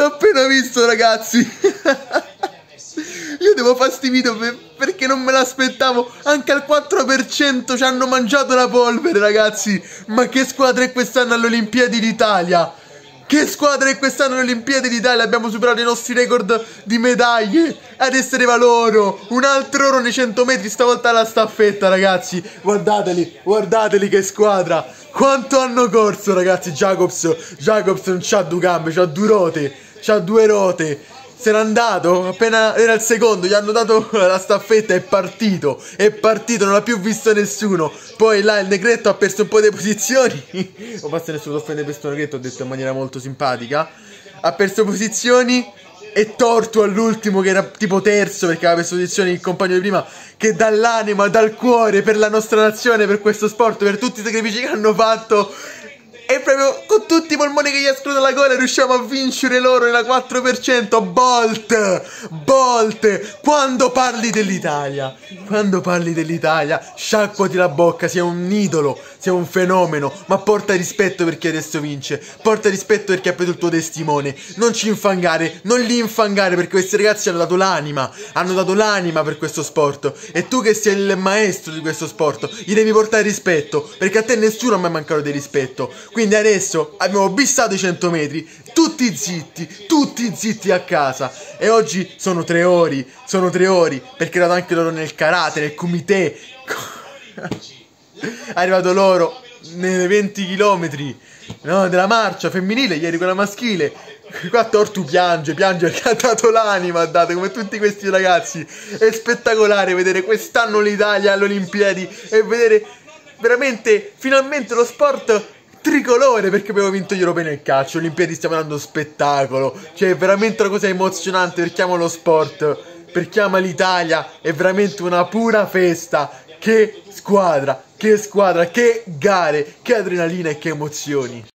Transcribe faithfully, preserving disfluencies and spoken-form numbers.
L'ho appena visto, ragazzi. Io devo fare sti video per, perché non me l'aspettavo. Anche al quattro per cento ci hanno mangiato la polvere, ragazzi. Ma che squadra è quest'anno alle Olimpiadi d'Italia? Che squadra è quest'anno alle Olimpiadi d'Italia? Abbiamo superato i nostri record di medaglie. Adesso arriva loro. Un altro oro nei cento metri. Stavolta alla staffetta, ragazzi. Guardateli, guardateli che squadra. Quanto hanno corso, ragazzi. Jacobs, Jacobs non c'ha due gambe, c'ha due rote. C'ha due rote. Se n'è andato, appena era il secondo, gli hanno dato la staffetta, è partito, è partito, non l'ha più visto nessuno. Poi là il Negretto ha perso un po' di posizioni. O basta nessuno offende questo Negretto, ho detto in maniera molto simpatica. Ha perso posizioni e Tortu all'ultimo che era tipo terzo perché aveva perso posizioni il compagno di prima, che dall'anima, dal cuore per la nostra nazione, per questo sport, per tutti i sacrifici che hanno fatto. E proprio con tutti i polmoni che gli escono dalla gola riusciamo a vincere loro nella quattro per cento. Bolt, Bolt, quando parli dell'Italia, quando parli dell'Italia, sciacquati la bocca, sei un idolo, sei un fenomeno, ma porta rispetto per chi adesso vince, porta rispetto per chi ha preso il tuo testimone, non ci infangare, non li infangare, perché questi ragazzi hanno dato l'anima, hanno dato l'anima per questo sport, e tu che sei il maestro di questo sport, gli devi portare rispetto, perché a te nessuno ha mai mancato di rispetto. Quindi adesso abbiamo bissato i cento metri, tutti zitti, tutti zitti a casa. E oggi sono tre ore, sono tre ore, perché erano anche loro nel karate, nel kumite. È arrivato loro nei venti chilometri, no, della marcia femminile, ieri quella maschile. Qua Tortu piange, piange perché ha dato l'anima, ha dato, come tutti questi ragazzi. È spettacolare vedere quest'anno l'Italia alle Olimpiadi e vedere veramente, finalmente lo sport tricolore, perché abbiamo vinto gli europei nel calcio, Olimpiadi stiamo dando spettacolo, cioè è veramente una cosa emozionante per chi ama lo sport, per chi ama l'Italia, è veramente una pura festa. Che squadra, che squadra, che gare, che adrenalina e che emozioni.